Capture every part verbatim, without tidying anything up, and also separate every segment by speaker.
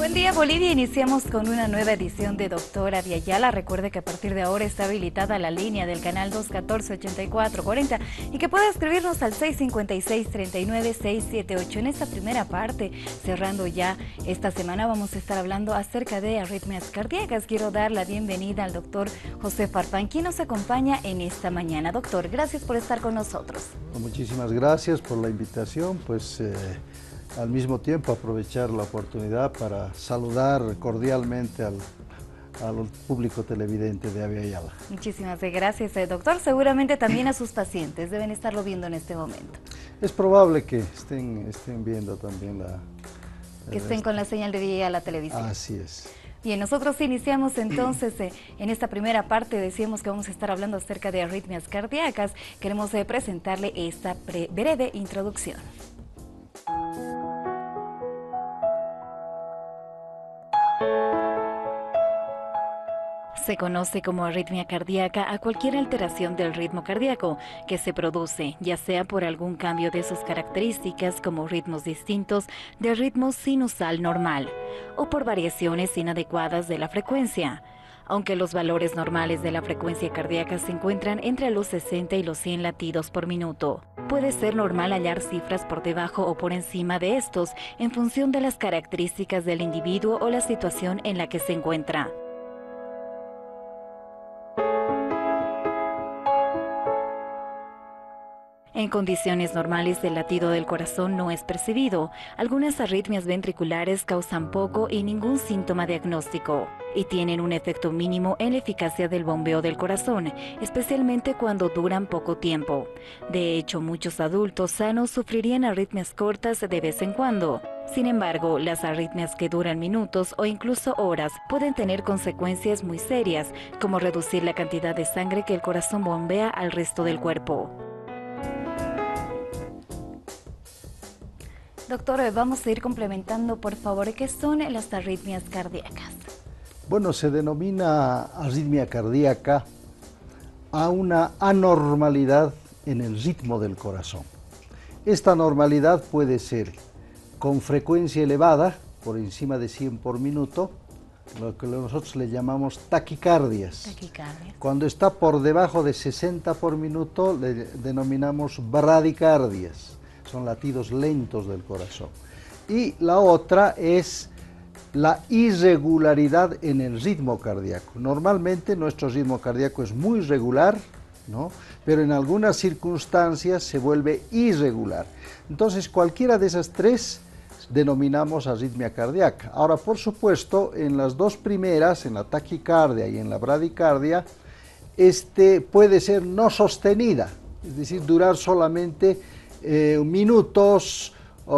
Speaker 1: Buen día, Bolivia. Iniciamos con una nueva edición de Doctora Viayala. Recuerde que a partir de ahora está habilitada la línea del canal dos uno cuatro, ocho cuatro cuatro cero y que puede escribirnos al seis cinco seis, tres nueve seis siete ocho. En esta primera parte, cerrando ya esta semana, vamos a estar hablando acerca de arritmias cardíacas. Quiero dar la bienvenida al doctor José Farfán, quien nos acompaña en esta mañana. Doctor, gracias por estar con nosotros.
Speaker 2: Muchísimas gracias por la invitación. Pues eh, al mismo tiempo aprovechar la oportunidad para saludar cordialmente al, al público televidente de Viayala.
Speaker 1: Muchísimas gracias, eh, doctor. Seguramente también a sus pacientes deben estarlo viendo en este momento.
Speaker 2: Es probable que estén, estén viendo también la...
Speaker 1: Que estén con la señal de Viayala Televisión.
Speaker 2: Así es.
Speaker 1: Bien, nosotros iniciamos entonces eh, en esta primera parte. Decíamos que vamos a estar hablando acerca de arritmias cardíacas. Queremos eh, presentarle esta breve introducción. Se conoce como arritmia cardíaca a cualquier alteración del ritmo cardíaco que se produce, ya sea por algún cambio de sus características como ritmos distintos del ritmo sinusal normal, o por variaciones inadecuadas de la frecuencia. Aunque los valores normales de la frecuencia cardíaca se encuentran entre los sesenta y los cien latidos por minuto. Puede ser normal hallar cifras por debajo o por encima de estos en función de las características del individuo o la situación en la que se encuentra. En condiciones normales, el latido del corazón no es percibido. Algunas arritmias ventriculares causan poco y ningún síntoma diagnóstico y tienen un efecto mínimo en la eficacia del bombeo del corazón, especialmente cuando duran poco tiempo. De hecho, muchos adultos sanos sufrirían arritmias cortas de vez en cuando. Sin embargo, las arritmias que duran minutos o incluso horas pueden tener consecuencias muy serias, como reducir la cantidad de sangre que el corazón bombea al resto del cuerpo. Doctor, vamos a ir complementando, por favor, ¿qué son las arritmias cardíacas?
Speaker 2: Bueno, se denomina arritmia cardíaca a una anormalidad en el ritmo del corazón. Esta anormalidad puede ser con frecuencia elevada, por encima de cien por minuto, lo que nosotros le llamamos taquicardias.
Speaker 1: Taquicardia.
Speaker 2: Cuando está por debajo de sesenta por minuto, le denominamos bradicardias. Son latidos lentos del corazón. Y la otra es la irregularidad en el ritmo cardíaco. Normalmente nuestro ritmo cardíaco es muy regular, ¿no? Pero en algunas circunstancias se vuelve irregular. Entonces cualquiera de esas tres denominamos arritmia cardíaca. Ahora, por supuesto, en las dos primeras, en la taquicardia y en la bradicardia, este puede ser no sostenida, es decir, durar solamente Eh, minutos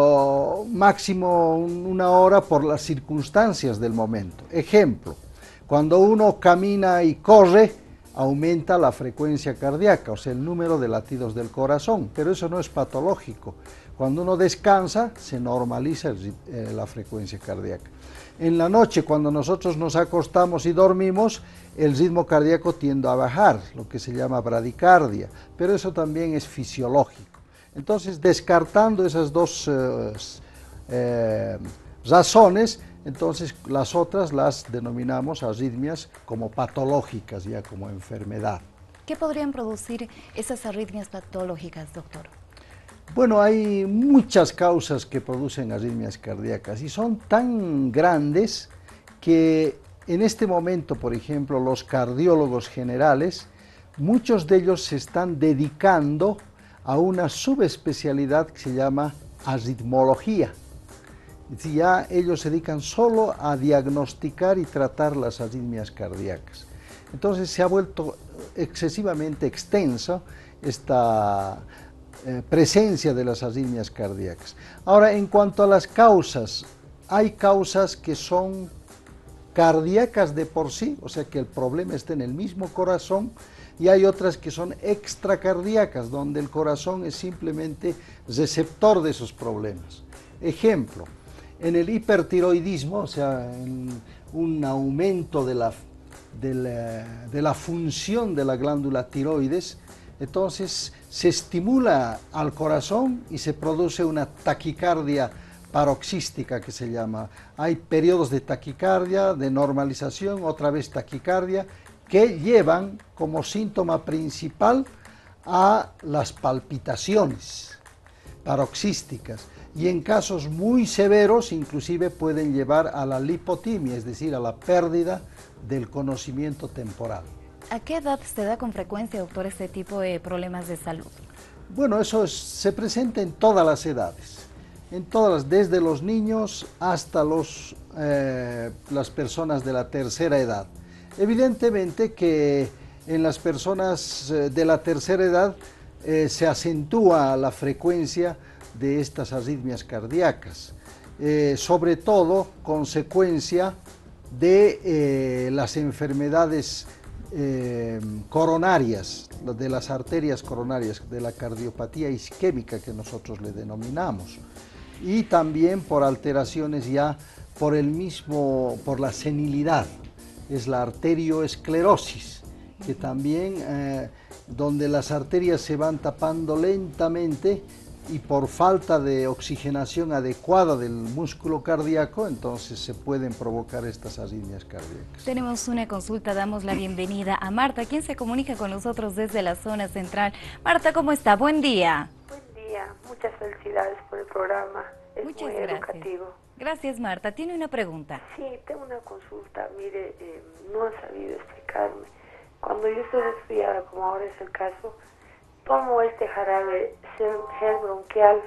Speaker 2: o máximo una hora por las circunstancias del momento. Ejemplo, cuando uno camina y corre, aumenta la frecuencia cardíaca, o sea, el número de latidos del corazón, pero eso no es patológico. Cuando uno descansa, se normaliza el, eh, la frecuencia cardíaca. En la noche, cuando nosotros nos acostamos y dormimos, el ritmo cardíaco tiende a bajar, lo que se llama bradicardia, pero eso también es fisiológico. Entonces, descartando esas dos eh, eh, razones, entonces las otras las denominamos arritmias como patológicas, ya como enfermedad.
Speaker 1: ¿Qué podrían producir esas arritmias patológicas, doctor?
Speaker 2: Bueno, hay muchas causas que producen arritmias cardíacas y son tan grandes que en este momento, por ejemplo, los cardiólogos generales, muchos de ellos se están dedicando a una subespecialidad que se llama arritmología. Es decir, ya ellos se dedican solo a diagnosticar y tratar las arritmias cardíacas. Entonces se ha vuelto excesivamente extensa esta eh, presencia de las arritmias cardíacas. Ahora, en cuanto a las causas, hay causas que son cardíacas de por sí, o sea que el problema está en el mismo corazón, y hay otras que son extracardíacas, donde el corazón es simplemente receptor de esos problemas. Ejemplo, en el hipertiroidismo, o sea, en un aumento de la, de la, de la función de la glándula tiroides, entonces se estimula al corazón y se produce una taquicardia paroxística que se llama. Hay periodos de taquicardia, de normalización, otra vez taquicardia, que llevan como síntoma principal a las palpitaciones paroxísticas y en casos muy severos inclusive pueden llevar a la lipotimia, es decir, a la pérdida del conocimiento temporal.
Speaker 1: ¿A qué edad se da con frecuencia, doctor, este tipo de problemas de salud?
Speaker 2: Bueno, eso es, se presenta en todas las edades, en todas, desde los niños hasta los, eh, las personas de la tercera edad. Evidentemente que en las personas de la tercera edad eh, se acentúa la frecuencia de estas arritmias cardíacas, eh, sobre todo consecuencia de eh, las enfermedades eh, coronarias, de las arterias coronarias, de la cardiopatía isquémica que nosotros le denominamos, y también por alteraciones ya por el mismo, por la senilidad, es la arterioesclerosis, que también eh, donde las arterias se van tapando lentamente y por falta de oxigenación adecuada del músculo cardíaco, entonces se pueden provocar estas arritmias cardíacas.
Speaker 1: Tenemos una consulta, damos la bienvenida a Marta, quien se comunica con nosotros desde la zona central. Marta, ¿cómo está? Buen día.
Speaker 3: Buen día, muchas felicidades por el programa, es
Speaker 1: Muchas
Speaker 3: muy
Speaker 1: gracias.
Speaker 3: educativo.
Speaker 1: Gracias, Marta. ¿Tiene una pregunta?
Speaker 3: Sí, tengo una consulta, mire, eh, no han sabido explicarme. Cuando yo estoy resfriada, como ahora es el caso, tomo este jarabe gel bronquial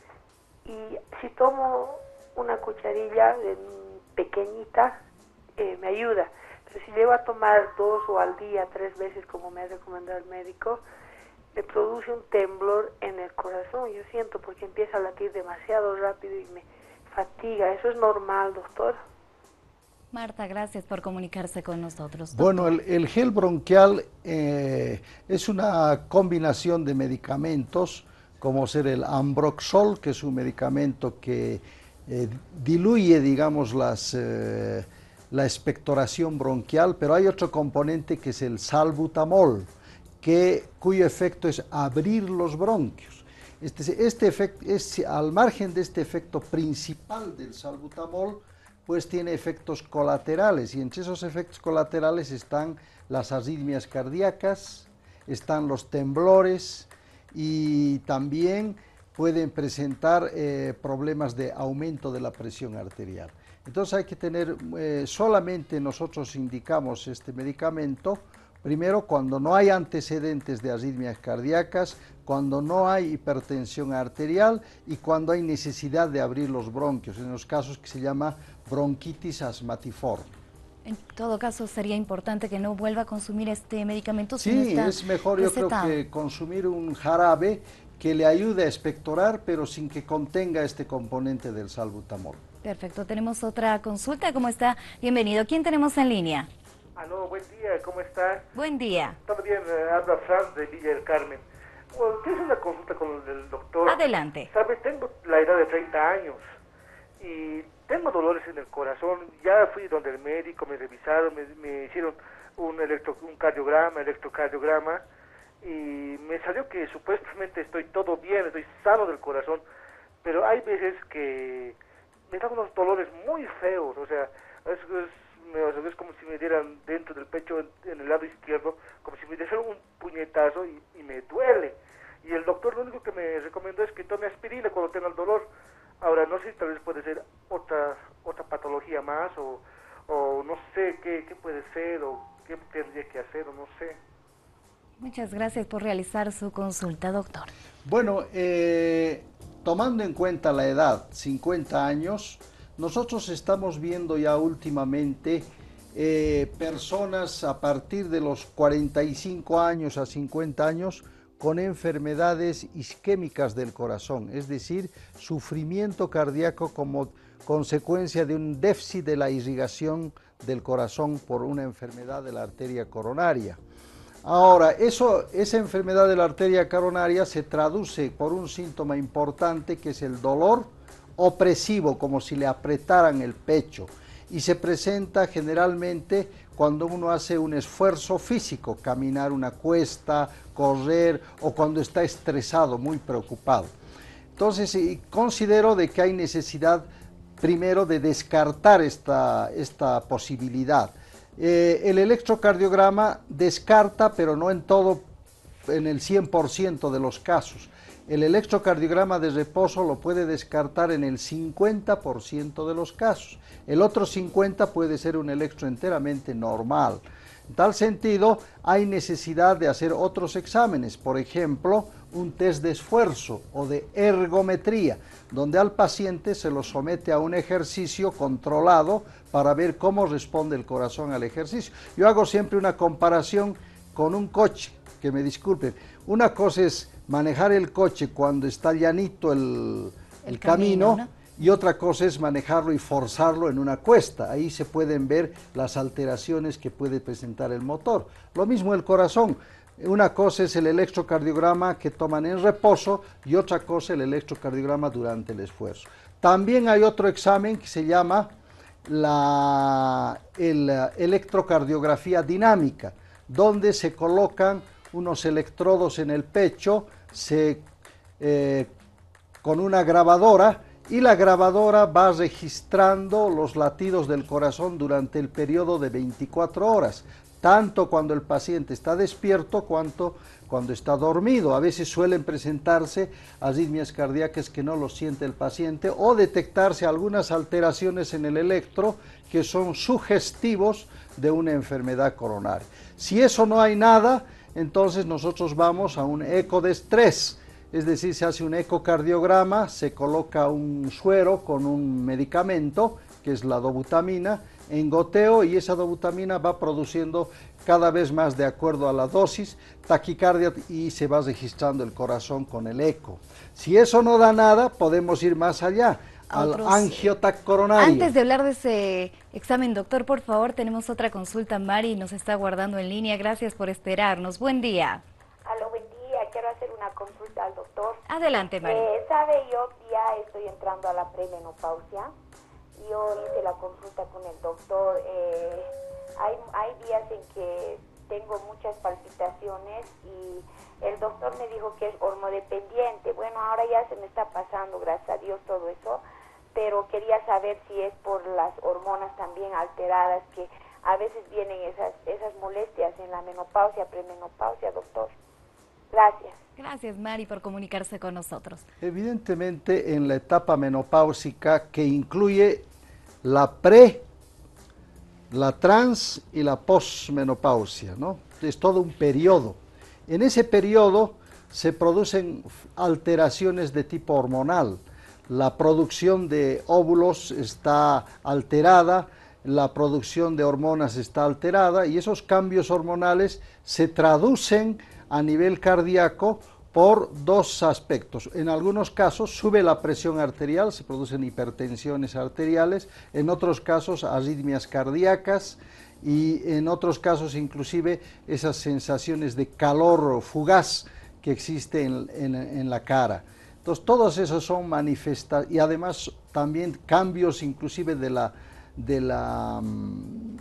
Speaker 3: y si tomo una cucharilla de, pequeñita, eh, me ayuda. Pero si llego a tomar dos o al día, tres veces, como me ha recomendado el médico, me produce un temblor en el corazón. Yo siento porque empieza a latir demasiado rápido y me fatiga. ¿Eso es normal, doctor?
Speaker 1: Marta, gracias por comunicarse con nosotros. Doctor.
Speaker 2: Bueno, el, el gel bronquial eh, es una combinación de medicamentos, como ser el Ambroxol, que es un medicamento que eh, diluye, digamos, las, eh, la expectoración bronquial, pero hay otro componente que es el salbutamol, que, cuyo efecto es abrir los bronquios. Este, este efecto, es, al margen de este efecto principal del salbutamol, pues tiene efectos colaterales, y entre esos efectos colaterales están las arritmias cardíacas, están los temblores y también pueden presentar eh, problemas de aumento de la presión arterial. Entonces hay que tener, eh, solamente nosotros indicamos este medicamento, primero cuando no hay antecedentes de arritmias cardíacas, cuando no hay hipertensión arterial y cuando hay necesidad de abrir los bronquios, en los casos que se llama bronquitis asmatiforme.
Speaker 1: En todo caso, sería importante que no vuelva a consumir este medicamento.
Speaker 2: Sí,
Speaker 1: si no está
Speaker 2: es mejor yo
Speaker 1: recetado.
Speaker 2: creo que consumir un jarabe que le ayude a expectorar, pero sin que contenga este componente del salbutamol.
Speaker 1: Perfecto, tenemos otra consulta. ¿Cómo está? Bienvenido. ¿Quién tenemos en línea?
Speaker 4: Aló, buen día, ¿cómo estás?
Speaker 1: Buen día.
Speaker 4: Todo bien, eh, habla Franz de Villa del Carmen. Bueno, tienes una consulta con el doctor.
Speaker 1: Adelante.
Speaker 4: Sabes, tengo la edad de treinta años y tengo dolores en el corazón. Ya fui donde el médico, me revisaron, me, me hicieron un, electro, un cardiograma, electrocardiograma, y me salió que supuestamente estoy todo bien, estoy sano del corazón, pero hay veces que me dan unos dolores muy feos, o sea, es, es, es como si me dieran dentro del pecho, en, en el lado izquierdo, como si me dieran un puñetazo y, y me duele. Y el doctor lo único que me recomendó es que tome aspirina cuando tenga el dolor. Ahora, no sé si tal vez puede ser otra otra patología más, o, o no sé qué, qué puede ser, o qué tendría que hacer, o no sé.
Speaker 1: Muchas gracias por realizar su consulta, doctor.
Speaker 2: Bueno, eh, tomando en cuenta la edad, cincuenta años, nosotros estamos viendo ya últimamente eh, personas a partir de los cuarenta y cinco años a cincuenta años con enfermedades isquémicas del corazón, es decir, sufrimiento cardíaco como consecuencia de un déficit de la irrigación del corazón por una enfermedad de la arteria coronaria. Ahora, eso, esa enfermedad de la arteria coronaria se traduce por un síntoma importante que es el dolor opresivo, como si le apretaran el pecho, y se presenta generalmente cuando uno hace un esfuerzo físico, caminar una cuesta, correr, o cuando está estresado, muy preocupado. Entonces, y considero de que hay necesidad primero de descartar esta, esta posibilidad. Eh, el electrocardiograma descarta, pero no en todo, en el cien por ciento de los casos. El electrocardiograma de reposo lo puede descartar en el cincuenta por ciento de los casos. El otro cincuenta por ciento puede ser un electro enteramente normal. En tal sentido, hay necesidad de hacer otros exámenes, por ejemplo, un test de esfuerzo o de ergometría, donde al paciente se lo somete a un ejercicio controlado para ver cómo responde el corazón al ejercicio. Yo hago siempre una comparación con un coche, que me disculpen. Una cosa es manejar el coche cuando está llanito el, el, el camino, camino ¿no? Y otra cosa es manejarlo y forzarlo en una cuesta. Ahí se pueden ver las alteraciones que puede presentar el motor. Lo mismo el corazón. Una cosa es el electrocardiograma que toman en reposo y otra cosa el electrocardiograma durante el esfuerzo. También hay otro examen que se llama la el, electrocardiografía dinámica, donde se colocan unos electrodos en el pecho se, eh, con una grabadora, y la grabadora va registrando los latidos del corazón durante el periodo de veinticuatro horas, tanto cuando el paciente está despierto cuanto cuando está dormido. A veces suelen presentarse arritmias cardíacas que no lo siente el paciente o detectarse algunas alteraciones en el electro que son sugestivos de una enfermedad coronaria. Si eso no hay nada, entonces nosotros vamos a un eco de estrés. Es decir, se hace un ecocardiograma, se coloca un suero con un medicamento, que es la dobutamina, en goteo, y esa dobutamina va produciendo cada vez más de acuerdo a la dosis, taquicardia, y se va registrando el corazón con el eco. Si eso no da nada, podemos ir más allá, al otros... angiotac coronario.
Speaker 1: Antes de hablar de ese examen, doctor, por favor, tenemos otra consulta. Mari nos está guardando en línea. Gracias por esperarnos. Buen día.
Speaker 5: Aló, buen día. Quiero hacer una consulta al doctor.
Speaker 1: Adelante, Mari.
Speaker 5: Eh, sabe, yo ya estoy entrando a la premenopausia. Yo hice la consulta con el doctor. Eh, hay, hay días en que tengo muchas palpitaciones y el doctor me dijo que es hormodependiente. Bueno, ahora ya se me está pasando, gracias a Dios, todo eso. Pero quería saber si es por las hormonas también alteradas, que a veces vienen esas, esas molestias en la menopausia, premenopausia, doctor. Gracias.
Speaker 1: Gracias, Mari, por comunicarse con nosotros.
Speaker 2: Evidentemente, en la etapa menopáusica, que incluye la pre, la trans y la posmenopausia, ¿no? Es todo un periodo. En ese periodo se producen alteraciones de tipo hormonal. La producción de óvulos está alterada, la producción de hormonas está alterada, y esos cambios hormonales se traducen a nivel cardíaco por dos aspectos. En algunos casos sube la presión arterial, se producen hipertensiones arteriales, en otros casos arritmias cardíacas, y en otros casos inclusive esas sensaciones de calor fugaz que existe en, en, en la cara. Entonces, todos esos son manifestaciones, y además también cambios inclusive de la, de la, um,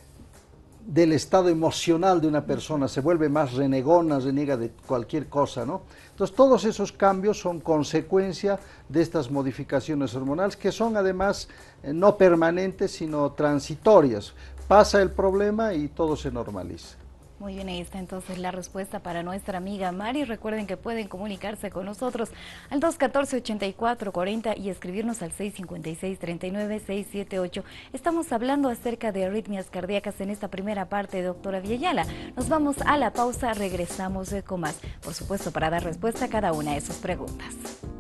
Speaker 2: del estado emocional de una persona, se vuelve más renegona, reniega de cualquier cosa, ¿no? Entonces, todos esos cambios son consecuencia de estas modificaciones hormonales, que son además eh, no permanentes, sino transitorias. Pasa el problema y todo se normaliza.
Speaker 1: Muy bien, ahí está entonces la respuesta para nuestra amiga Mari. Recuerden que pueden comunicarse con nosotros al dos uno cuatro, ocho cuatro cuatro cero y escribirnos al seis cinco seis, tres nueve, seis siete ocho. Estamos hablando acerca de arritmias cardíacas en esta primera parte, doctora Villayala. Nos vamos a la pausa, regresamos con más, por supuesto, para dar respuesta a cada una de sus preguntas.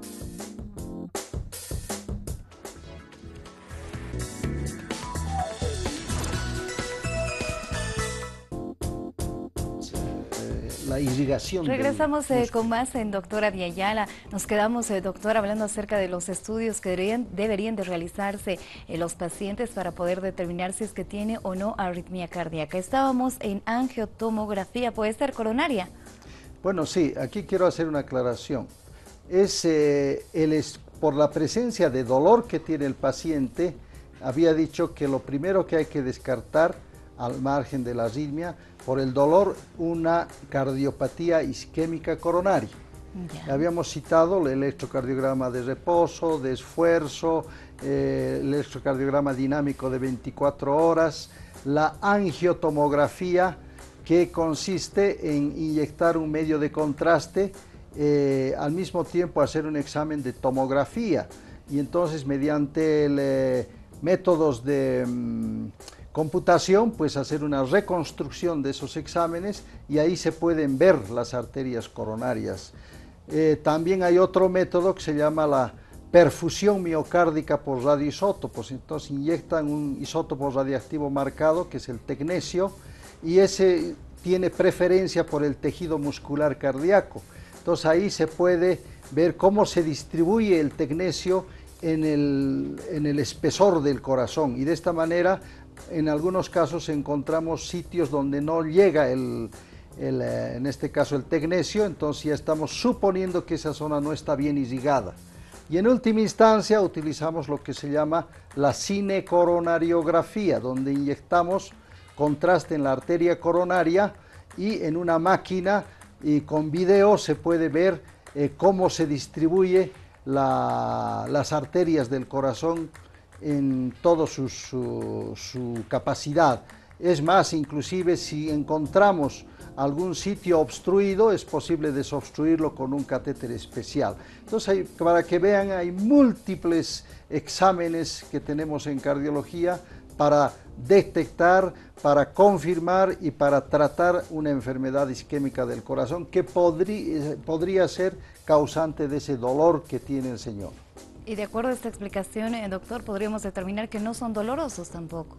Speaker 2: La irrigación.
Speaker 1: Regresamos eh, con más en doctora Villayala. Nos quedamos, eh, doctora, hablando acerca de los estudios que deberían, deberían de realizarse en los pacientes para poder determinar si es que tiene o no arritmia cardíaca. Estábamos en angiotomografía, ¿puede ser coronaria?
Speaker 2: Bueno, sí, aquí quiero hacer una aclaración. Es, eh, el es por la presencia de dolor que tiene el paciente, había dicho que lo primero que hay que descartar, al margen de la arritmia, por el dolor, una cardiopatía isquémica coronaria. Ya. Habíamos citado el electrocardiograma de reposo, de esfuerzo, eh, el electrocardiograma dinámico de veinticuatro horas, la angiotomografía, que consiste en inyectar un medio de contraste, eh, al mismo tiempo hacer un examen de tomografía, y entonces mediante el, eh, métodos de mmm, computación, pues hacer una reconstrucción de esos exámenes, y ahí se pueden ver las arterias coronarias. Eh, también hay otro método que se llama la perfusión miocárdica por radioisótopos. Entonces inyectan un isótopo radiactivo marcado, que es el tecnesio, y ese tiene preferencia por el tejido muscular cardíaco. Entonces ahí se puede ver cómo se distribuye el tecnesio en el, en el espesor del corazón, y de esta manera en algunos casos encontramos sitios donde no llega el, el, en este caso el tecnesio, entonces ya estamos suponiendo que esa zona no está bien irrigada. Y en última instancia utilizamos lo que se llama la cinecoronariografía, donde inyectamos contraste en la arteria coronaria, y en una máquina y con video se puede ver eh, cómo se distribuye la, las arterias del corazón en toda su, su, su capacidad. Es más, inclusive si encontramos algún sitio obstruido, es posible desobstruirlo con un catéter especial. Entonces, hay, para que vean, hay múltiples exámenes que tenemos en cardiología para detectar, para confirmar y para tratar una enfermedad isquémica del corazón que podría, podría ser causante de ese dolor que tiene el señor.
Speaker 1: Y de acuerdo a esta explicación, eh, doctor, podríamos determinar que no son dolorosos tampoco,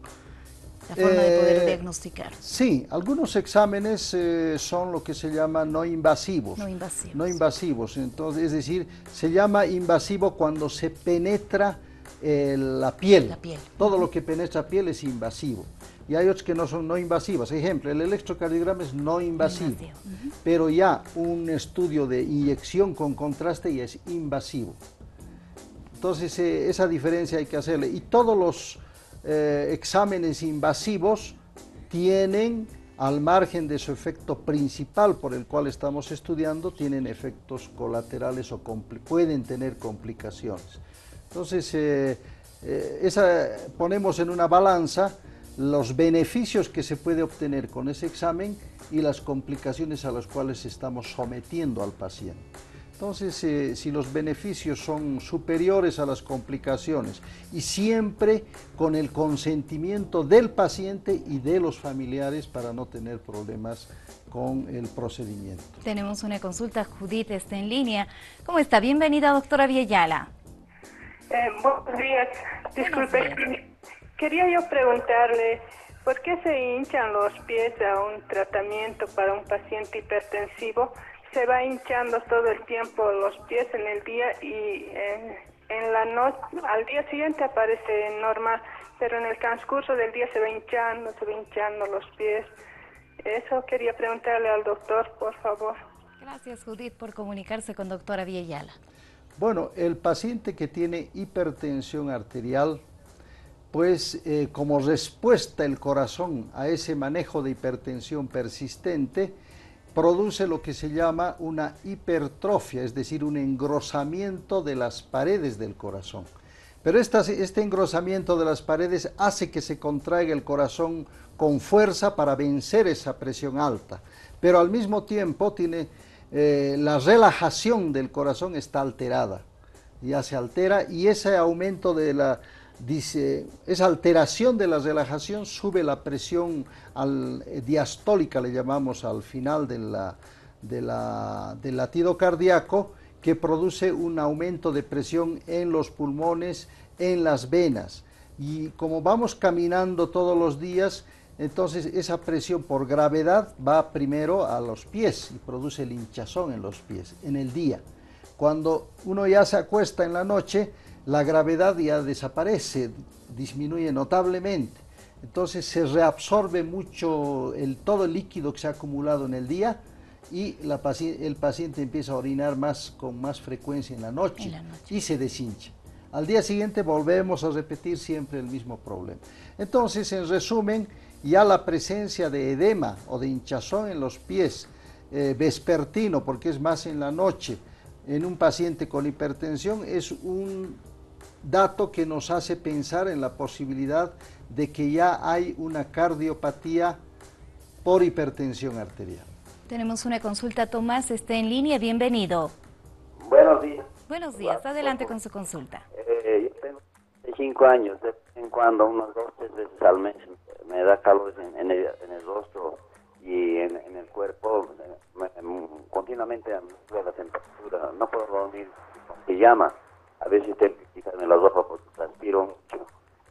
Speaker 1: la forma eh, de poder diagnosticar.
Speaker 2: Sí, algunos exámenes eh, son lo que se llama no invasivos.
Speaker 1: No invasivos.
Speaker 2: No invasivos, entonces, es decir, se llama invasivo cuando se penetra eh, la piel.
Speaker 1: La piel.
Speaker 2: Todo uh-huh. lo que penetra piel es invasivo. Y hay otros que no son no invasivos. Ejemplo, el electrocardiograma es no invasivo, no invasivo. Uh-huh. Pero ya un estudio de inyección con contraste ya es invasivo. Entonces, eh, esa diferencia hay que hacerle. Y todos los eh, exámenes invasivos tienen, al margen de su efecto principal por el cual estamos estudiando, tienen efectos colaterales o pueden tener complicaciones. Entonces, eh, eh, esa, ponemos en una balanza los beneficios que se puede obtener con ese examen y las complicaciones a las cuales estamos sometiendo al paciente. Entonces, eh, si los beneficios son superiores a las complicaciones, y siempre con el consentimiento del paciente y de los familiares para no tener problemas con el procedimiento.
Speaker 1: Tenemos una consulta, Judith está en línea. ¿Cómo está? Bienvenida, doctora Viellala.
Speaker 6: Eh, buenos días, disculpe, quería yo preguntarle, ¿por qué se hinchan los pies a un tratamiento para un paciente hipertensivo? Se va hinchando todo el tiempo los pies en el día y en, en la noche, al día siguiente aparece normal, pero en el transcurso del día se va hinchando, se va hinchando los pies. Eso quería preguntarle al doctor, por favor.
Speaker 1: Gracias, Judith, por comunicarse con doctora Viellala.
Speaker 2: Bueno, el paciente que tiene hipertensión arterial, pues eh, como respuesta el corazón a ese manejo de hipertensión persistente, produce lo que se llama una hipertrofia, es decir, un engrosamiento de las paredes del corazón. Pero esta, este engrosamiento de las paredes hace que se contraiga el corazón con fuerza para vencer esa presión alta, pero al mismo tiempo tiene, eh, la relajación del corazón está alterada, ya se altera, y ese aumento de la Dice, esa alteración de la relajación sube la presión al, eh, diastólica, le llamamos, al final de la, de la, del latido cardíaco, que produce un aumento de presión en los pulmones, en las venas. Y como vamos caminando todos los días, entonces esa presión por gravedad va primero a los pies y produce el hinchazón en los pies en el día. Cuando uno ya se acuesta en la noche, la gravedad ya desaparece, disminuye notablemente. Entonces se reabsorbe mucho el, todo el líquido que se ha acumulado en el día, y la paci- el paciente empieza a orinar más, con más frecuencia en la noche,
Speaker 1: en la noche.
Speaker 2: y se deshincha. Al día siguiente volvemos a repetir siempre el mismo problema. Entonces, en resumen, ya la presencia de edema o de hinchazón en los pies eh, vespertino, porque es más en la noche, en un paciente con hipertensión, es un dato que nos hace pensar en la posibilidad de que ya hay una cardiopatía por hipertensión arterial.
Speaker 1: Tenemos una consulta, Tomás, está en línea, bienvenido.
Speaker 7: Buenos días.
Speaker 1: Buenos días, adelante con su consulta.
Speaker 7: Eh, yo tengo cinco años, de vez en cuando, unas dos, tres veces al mes, me da calor en, en, el, en el rostro y en, en el cuerpo, me, me, continuamente me sube la temperatura, no puedo dormir con pijama, a veces tengo que quitarme la ropa porque transpiro mucho,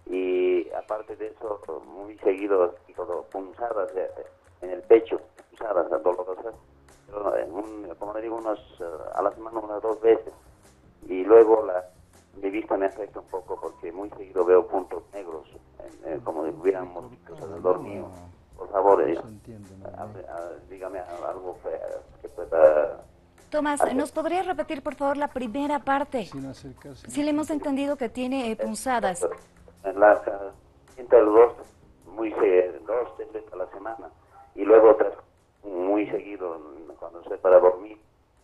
Speaker 7: y aparte de eso, muy seguido, todo, punzadas en el pecho, punzadas dolorosas, pero en un, como le digo, unos, a la semana unas dos veces, y luego la, mi vista me afecta un poco porque muy seguido veo puntos negros, en, en, como si hubieran mosquitos alrededor mío. Por favor, eh, a, a, dígame algo que pueda...
Speaker 1: Tomás, ¿nos podría repetir por favor la primera parte? Si le hemos entendido que tiene eh, punzadas.
Speaker 7: En la siento el rostro muy seguido, dos, tres veces a la semana, y luego otras muy seguido cuando estoy para dormir,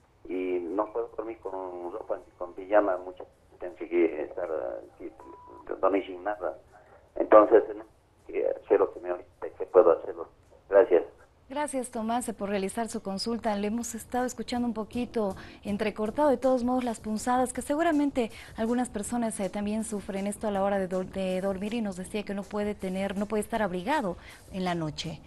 Speaker 7: y no puedo dormir con ropa, con pijama, muchas veces tengo que estar aquí, dormir sin nada. Entonces, sé lo que me oriente, que puedo hacerlo. Gracias.
Speaker 1: Gracias, Tomás, por realizar su consulta. Le hemos estado escuchando un poquito entrecortado, de todos modos, las punzadas, que seguramente algunas personas eh, también sufren esto a la hora de, do de dormir, y nos decía que no puede tener, no puede estar abrigado en la noche.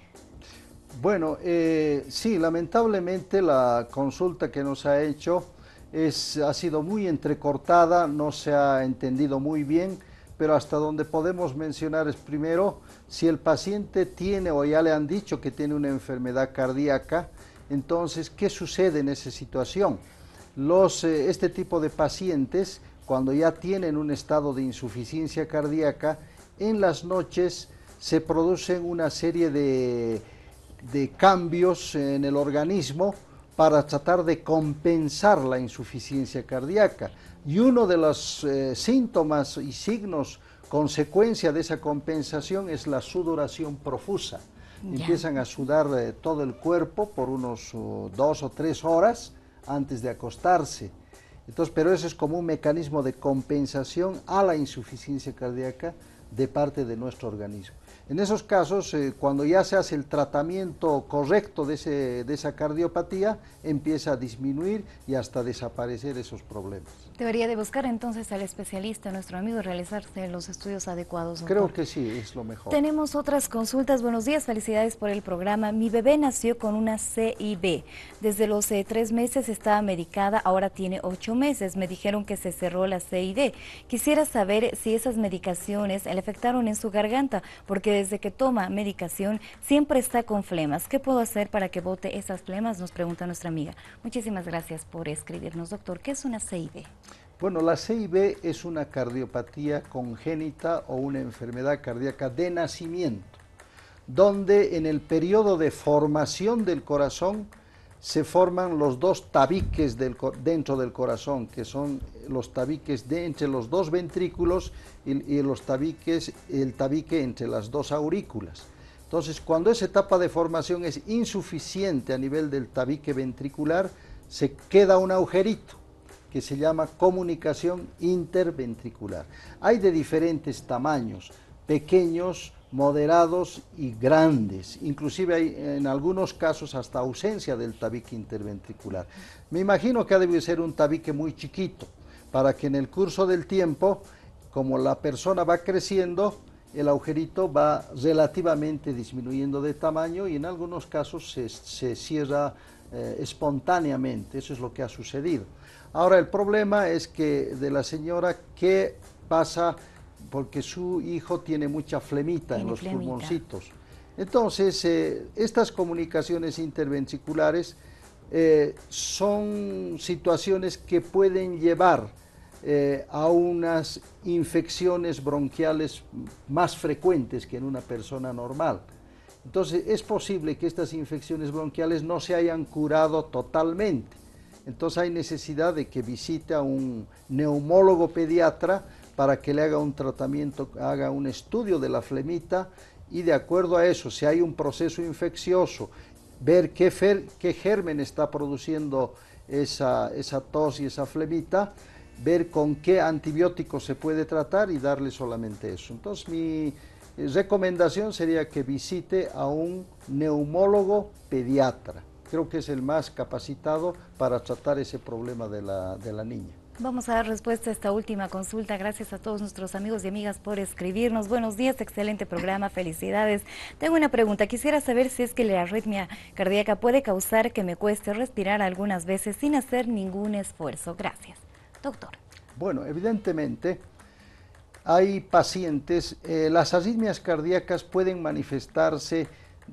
Speaker 2: Bueno, eh, sí, lamentablemente la consulta que nos ha hecho es, ha sido muy entrecortada, no se ha entendido muy bien, pero hasta donde podemos mencionar es primero, si el paciente tiene o ya le han dicho que tiene una enfermedad cardíaca, entonces, ¿qué sucede en esa situación? Los, eh, este tipo de pacientes, cuando ya tienen un estado de insuficiencia cardíaca, en las noches se producen una serie de, de cambios en el organismo para tratar de compensar la insuficiencia cardíaca. Y uno de los eh, síntomas y signos, consecuencia de esa compensación, es la sudoración profusa. Ya. Empiezan a sudar eh, todo el cuerpo por unos uh, dos o tres horas antes de acostarse. Entonces, pero eso es como un mecanismo de compensación a la insuficiencia cardíaca de parte de nuestro organismo. En esos casos, eh, cuando ya se hace el tratamiento correcto de, ese, de esa cardiopatía, empieza a disminuir y hasta desaparecer esos problemas.
Speaker 1: Debería de buscar entonces al especialista, nuestro amigo, y realizarse los estudios adecuados, doctor.
Speaker 2: Creo que sí, es lo mejor.
Speaker 1: Tenemos otras consultas. Buenos días, felicidades por el programa. Mi bebé nació con una C I B. Desde los eh, tres meses estaba medicada, ahora tiene ocho meses. Me dijeron que se cerró la C I D. Quisiera saber si esas medicaciones le afectaron en su garganta, porque desde que toma medicación siempre está con flemas. ¿Qué puedo hacer para que bote esas flemas? Nos pregunta nuestra amiga. Muchísimas gracias por escribirnos, doctor. ¿Qué es una C I B?
Speaker 2: Bueno, la C I B es una cardiopatía congénita o una enfermedad cardíaca de nacimiento, donde en el periodo de formación del corazón se forman los dos tabiques del, dentro del corazón, que son los tabiques de entre los dos ventrículos y, y los tabiques, el tabique entre las dos aurículas. Entonces, cuando esa etapa de formación es insuficiente a nivel del tabique ventricular, se queda un agujerito que se llama comunicación interventricular. Hay de diferentes tamaños, pequeños, moderados y grandes, inclusive hay en algunos casos hasta ausencia del tabique interventricular. Me imagino que debe ser un tabique muy chiquito, para que en el curso del tiempo, como la persona va creciendo, el agujerito va relativamente disminuyendo de tamaño y en algunos casos se, se cierra eh, espontáneamente. Eso es lo que ha sucedido. Ahora el problema es que de la señora, ¿qué pasa? Porque su hijo tiene mucha flemita tiene en los flemita. pulmoncitos. Entonces, eh, estas comunicaciones interventriculares eh, son situaciones que pueden llevar eh, a unas infecciones bronquiales más frecuentes que en una persona normal. Entonces, es posible que estas infecciones bronquiales no se hayan curado totalmente. Entonces, hay necesidad de que visite a un neumólogo pediatra para que le haga un tratamiento, haga un estudio de la flemita y de acuerdo a eso, si hay un proceso infeccioso ver qué, fer, qué germen está produciendo esa, esa tos y esa flemita, ver con qué antibiótico se puede tratar y darle solamente eso. Entonces mi recomendación sería que visite a un neumólogo pediatra. Creo que es el más capacitado para tratar ese problema de la, de la niña.
Speaker 1: Vamos a dar respuesta a esta última consulta. Gracias a todos nuestros amigos y amigas por escribirnos. Buenos días, excelente programa, felicidades. Tengo una pregunta. Quisiera saber si es que la arritmia cardíaca puede causar que me cueste respirar algunas veces sin hacer ningún esfuerzo. Gracias. Doctor.
Speaker 2: Bueno, evidentemente hay pacientes, eh, las arritmias cardíacas pueden manifestarse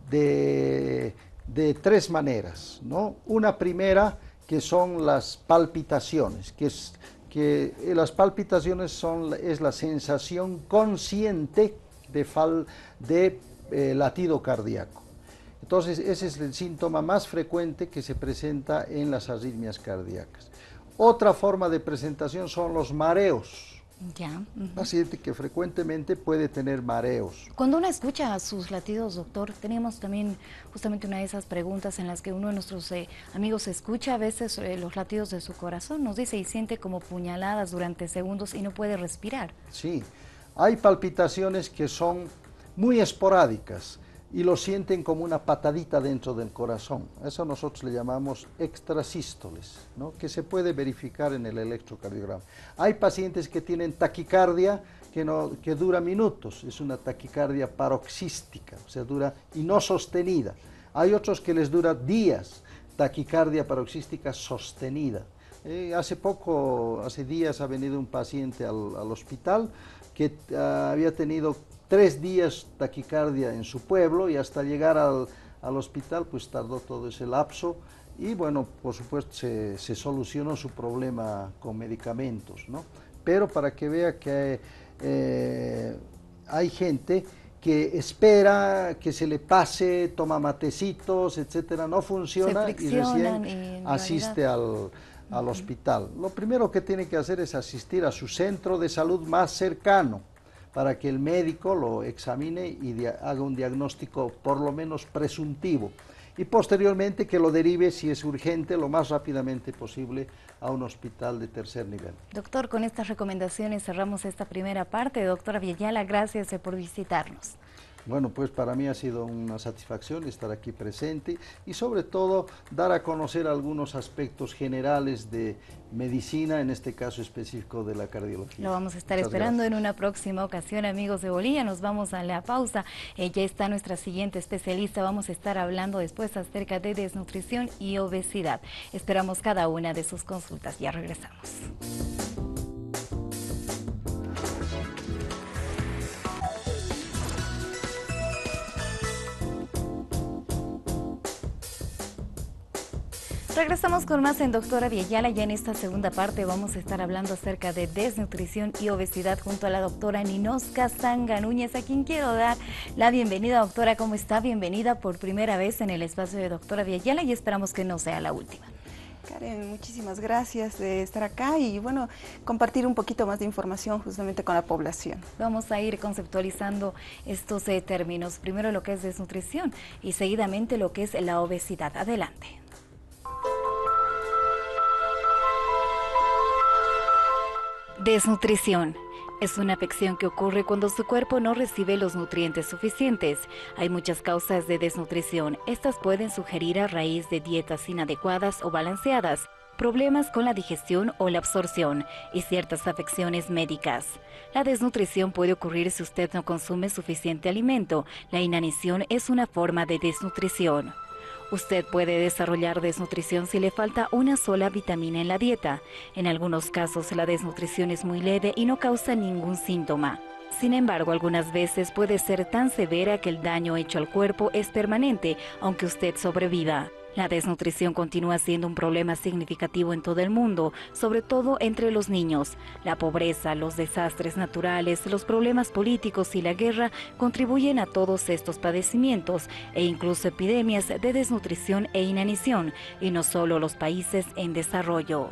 Speaker 2: de, de tres maneras, ¿no? Una primera, que son las palpitaciones, que, es, que las palpitaciones son, es la sensación consciente de, fal, de eh, latido cardíaco. Entonces, ese es el síntoma más frecuente que se presenta en las arritmias cardíacas. Otra forma de presentación son los mareos.
Speaker 1: Ya. Uh-huh.
Speaker 2: Paciente que frecuentemente puede tener mareos.
Speaker 1: Cuando uno escucha sus latidos, doctor, teníamos también justamente una de esas preguntas en las que uno de nuestros eh, amigos escucha a veces eh, los latidos de su corazón, nos dice y siente como puñaladas durante segundos y no puede respirar.
Speaker 2: Sí, hay palpitaciones que son muy esporádicas y lo sienten como una patadita dentro del corazón. Eso nosotros le llamamos extrasístoles, ¿no? Que se puede verificar en el electrocardiograma. Hay pacientes que tienen taquicardia que, no, que dura minutos, es una taquicardia paroxística, o sea, dura y no sostenida. Hay otros que les dura días, taquicardia paroxística sostenida. Eh, hace poco, hace días ha venido un paciente al, al hospital que uh, había tenido tres días taquicardia en su pueblo y hasta llegar al, al hospital pues tardó todo ese lapso y bueno, por supuesto se, se solucionó su problema con medicamentos, ¿no? Pero para que vea que eh, hay gente que espera que se le pase, toma matecitos, etcétera, no funciona y recién y asiste al, al uh-huh. hospital. Lo primero que tiene que hacer es asistir a su centro de salud más cercano, para que el médico lo examine y haga un diagnóstico por lo menos presuntivo y posteriormente que lo derive, si es urgente, lo más rápidamente posible a un hospital de tercer nivel.
Speaker 1: Doctor, con estas recomendaciones cerramos esta primera parte. Doctora Villayala, gracias por visitarnos.
Speaker 2: Bueno, pues para mí ha sido una satisfacción estar aquí presente y sobre todo dar a conocer algunos aspectos generales de medicina, en este caso específico de la cardiología.
Speaker 1: Lo vamos a estar
Speaker 2: Muchas
Speaker 1: esperando
Speaker 2: gracias.
Speaker 1: en una próxima ocasión, amigos de Bolivia. Nos vamos a la pausa. Eh, ya está nuestra siguiente especialista. Vamos a estar hablando después acerca de desnutrición y obesidad. Esperamos cada una de sus consultas. Ya regresamos. Regresamos con más en Doctora Villayala. Ya en esta segunda parte vamos a estar hablando acerca de desnutrición y obesidad junto a la doctora Ninosca Sanga Núñez, a quien quiero dar la bienvenida. Doctora, ¿cómo está? Bienvenida por primera vez en el espacio de Doctora Villayala y esperamos que no sea la última.
Speaker 8: Karen, muchísimas gracias de estar acá y bueno, compartir un poquito más de información justamente con la población.
Speaker 1: Vamos a ir conceptualizando estos eh, términos. Primero lo que es desnutrición y seguidamente lo que es la obesidad. Adelante. Desnutrición. Es una afección que ocurre cuando su cuerpo no recibe los nutrientes suficientes. Hay muchas causas de desnutrición. Estas pueden sugerir a raíz de dietas inadecuadas o balanceadas, problemas con la digestión o la absorción y ciertas afecciones médicas. La desnutrición puede ocurrir si usted no consume suficiente alimento. La inanición es una forma de desnutrición. Usted puede desarrollar desnutrición si le falta una sola vitamina en la dieta. En algunos casos la desnutrición es muy leve y no causa ningún síntoma. Sin embargo, algunas veces puede ser tan severa que el daño hecho al cuerpo es permanente, aunque usted sobreviva. La desnutrición continúa siendo un problema significativo en todo el mundo, sobre todo entre los niños. La pobreza, los desastres naturales, los problemas políticos y la guerra contribuyen a todos estos padecimientos e incluso epidemias de desnutrición e inanición, y no solo los países en desarrollo.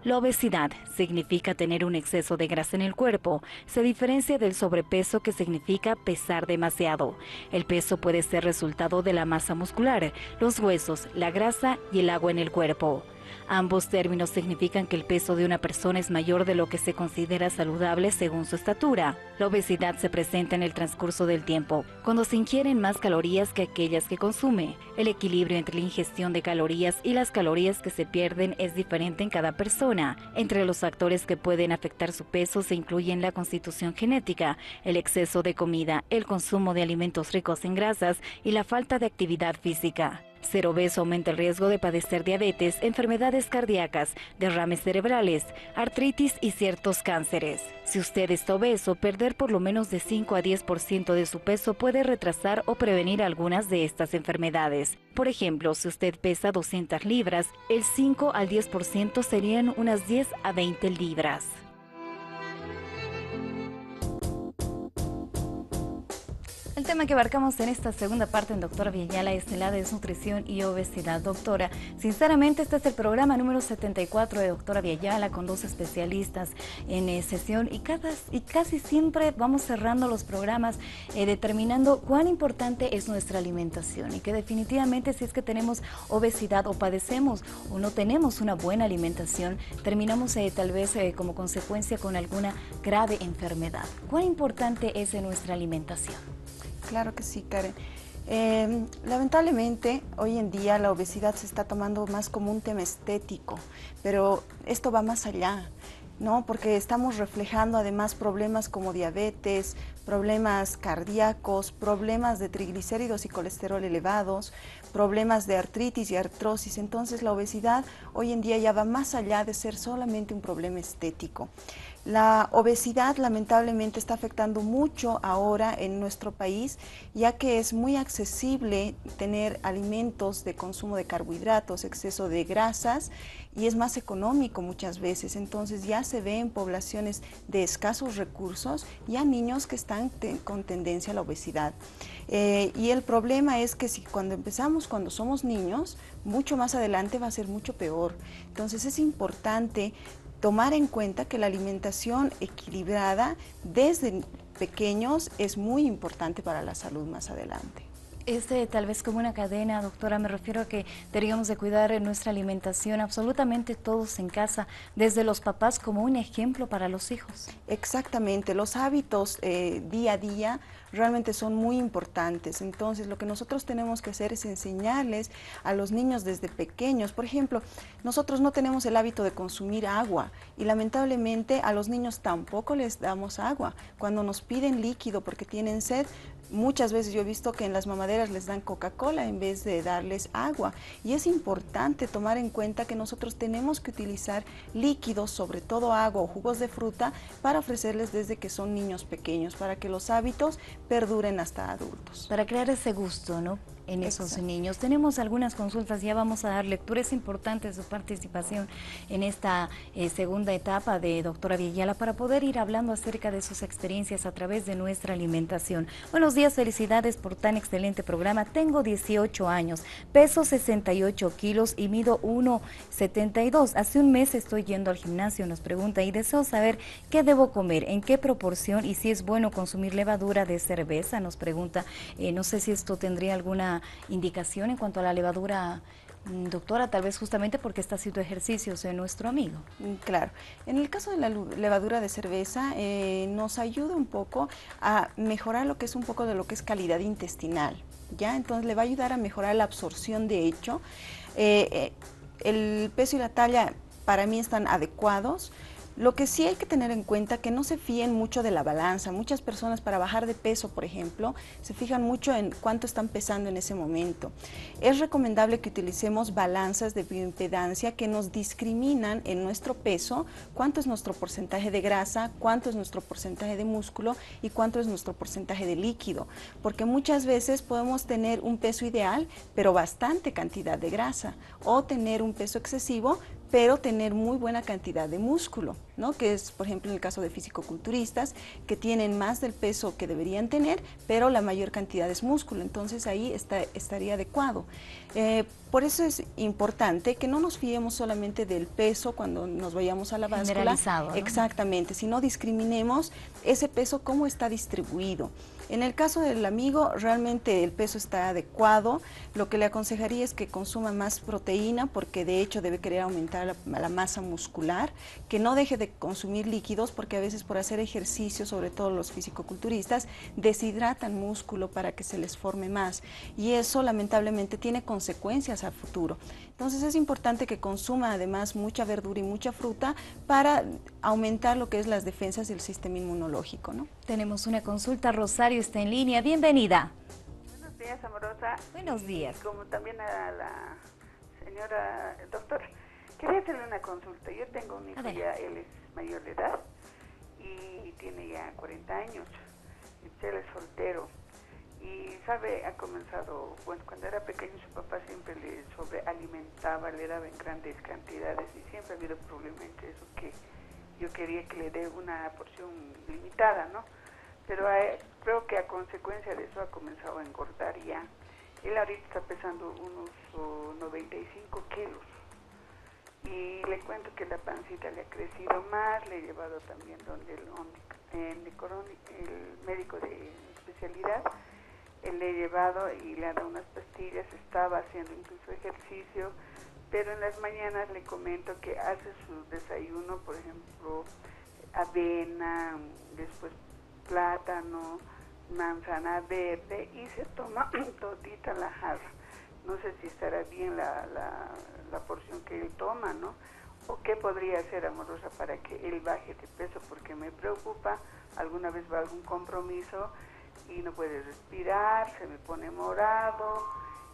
Speaker 1: La obesidad significa tener un exceso de grasa en el cuerpo. Se diferencia del sobrepeso, que significa pesar demasiado. El peso puede ser resultado de la masa muscular, los huesos, la grasa y el agua en el cuerpo. Ambos términos significan que el peso de una persona es mayor de lo que se considera saludable según su estatura. La obesidad se presenta en el transcurso del tiempo, cuando se ingieren más calorías que aquellas que consume. El equilibrio entre la ingestión de calorías y las calorías que se pierden es diferente en cada persona. Entre los factores que pueden afectar su peso se incluyen la constitución genética, el exceso de comida, el consumo de alimentos ricos en grasas y la falta de actividad física. Ser obeso aumenta el riesgo de padecer diabetes, enfermedades cardíacas, derrames cerebrales, artritis y ciertos cánceres. Si usted está obeso, perder por lo menos de cinco a diez por ciento de su peso puede retrasar o prevenir algunas de estas enfermedades. Por ejemplo, si usted pesa doscientas libras, el cinco al diez por ciento serían unas diez a veinte libras. El tema que abarcamos en esta segunda parte en Doctora Villayala es la desnutrición y obesidad. Doctora, sinceramente este es el programa número setenta y cuatro de Doctora Villayala, con dos especialistas en eh, sesión, y, cada, y casi siempre vamos cerrando los programas eh, determinando cuán importante es nuestra alimentación, y que definitivamente si es que tenemos obesidad o padecemos o no tenemos una buena alimentación, terminamos eh, tal vez eh, como consecuencia con alguna grave enfermedad. ¿Cuán importante es en nuestra alimentación?
Speaker 8: Claro que sí, Karen. Eh, lamentablemente, hoy en día la obesidad se está tomando más como un tema estético, pero esto va más allá, ¿no? Porque estamos reflejando además problemas como diabetes, problemas cardíacos, problemas de triglicéridos y colesterol elevados, problemas de artritis y artrosis. Entonces la obesidad hoy en día ya va más allá de ser solamente un problema estético. La obesidad lamentablemente está afectando mucho ahora en nuestro país, ya que es muy accesible tener alimentos de consumo de carbohidratos, exceso de grasas, y es más económico muchas veces. Entonces ya se ve en poblaciones de escasos recursos ya niños que están te con tendencia a la obesidad. Eh, y el problema es que si cuando empezamos, cuando somos niños, mucho más adelante va a ser mucho peor. Entonces es importante tomar en cuenta que la alimentación equilibrada desde pequeños es muy importante para la salud más adelante.
Speaker 1: Este tal vez como una cadena, doctora, me refiero a que deberíamos de cuidar nuestra alimentación absolutamente todos en casa, desde los papás como un ejemplo para los hijos.
Speaker 8: Exactamente, los hábitos eh, día a día realmente son muy importantes. Entonces lo que nosotros tenemos que hacer es enseñarles a los niños desde pequeños. Por ejemplo, nosotros no tenemos el hábito de consumir agua y lamentablemente a los niños tampoco les damos agua. Cuando nos piden líquido porque tienen sed, muchas veces yo he visto que en las mamaderas les dan Coca-Cola en vez de darles agua, y es importante tomar en cuenta que nosotros tenemos que utilizar líquidos, sobre todo agua o jugos de fruta, para ofrecerles desde que son niños pequeños, para que los hábitos perduren hasta adultos.
Speaker 1: Para crear ese gusto, ¿no?, en esos
Speaker 8: Exacto.
Speaker 1: niños. Tenemos algunas consultas, ya vamos a dar lectura. Es importante su participación en esta eh, segunda etapa de Doctora Villayala para poder ir hablando acerca de sus experiencias a través de nuestra alimentación. Buenos días, felicidades por tan excelente programa. Tengo dieciocho años, peso sesenta y ocho kilos y mido uno setenta y dos. Hace un mes estoy yendo al gimnasio, nos pregunta, y deseo saber qué debo comer, en qué proporción y si es bueno consumir levadura de cerveza, nos pregunta. Eh, no sé si esto tendría alguna indicación en cuanto a la levadura, doctora, tal vez justamente porque está haciendo ejercicios en nuestro amigo.
Speaker 8: Claro, en el caso de la levadura de cerveza eh, nos ayuda un poco a mejorar lo que es un poco de lo que es calidad intestinal, ¿ya? Entonces le va a ayudar a mejorar la absorción de hecho. Eh, eh, el peso y la talla para mí están adecuados. Lo que sí hay que tener en cuenta que no se fíen mucho de la balanza. Muchas personas para bajar de peso, por ejemplo, se fijan mucho en cuánto están pesando en ese momento. Es recomendable que utilicemos balanzas de bioimpedancia que nos discriminan en nuestro peso, cuánto es nuestro porcentaje de grasa, cuánto es nuestro porcentaje de músculo y cuánto es nuestro porcentaje de líquido. Porque muchas veces podemos tener un peso ideal, pero bastante cantidad de grasa, o tener un peso excesivo, pero tener muy buena cantidad de músculo. ¿no? Que es, por ejemplo, en el caso de fisicoculturistas, que tienen más del peso que deberían tener, pero la mayor cantidad es músculo, entonces ahí está, estaría adecuado. Eh, por eso es importante que no nos fiemos solamente del peso cuando nos vayamos a la báscula.
Speaker 1: Generalizado, ¿no?
Speaker 8: Exactamente, sino discriminemos ese peso, cómo está distribuido. En el caso del amigo, realmente el peso está adecuado. Lo que le aconsejaría es que consuma más proteína, porque de hecho debe querer aumentar la, la masa muscular, que no deje de consumir líquidos, porque a veces por hacer ejercicio, sobre todo los fisicoculturistas, deshidratan músculo para que se les forme más. Y eso lamentablemente tiene consecuencias a futuro. Entonces es importante que consuma además mucha verdura y mucha fruta para aumentar lo que es las defensas del sistema inmunológico, ¿no?
Speaker 1: Tenemos una consulta, Rosario está en línea, bienvenida.
Speaker 9: Buenos días, Amorosa.
Speaker 1: Buenos días.
Speaker 9: Y como también a la señora doctora, quería hacerle una consulta. Yo tengo un hijo ya, él es mayor de edad y tiene ya cuarenta años, y él es soltero. Y sabe, ha comenzado, bueno, cuando era pequeño su papá siempre le sobrealimentaba, le daba en grandes cantidades y siempre ha habido problema entre eso, que yo quería que le dé una porción limitada, ¿no? Pero hay, creo que a consecuencia de eso ha comenzado a engordar ya. Él ahorita está pesando unos oh, noventa y cinco kilos. Y le cuento que la pancita le ha crecido más, le he llevado también donde el, el, el médico de especialidad, le he llevado y le ha dado unas pastillas, estaba haciendo incluso ejercicio, pero en las mañanas le comento que hace su desayuno, por ejemplo, avena, después plátano, manzana verde y se toma todita la jarra. No sé si estará bien la, la, la porción que él toma, ¿no? O qué podría hacer, Amorosa, para que él baje de peso, porque me preocupa, alguna vez va a algún compromiso y no puede respirar, se me pone morado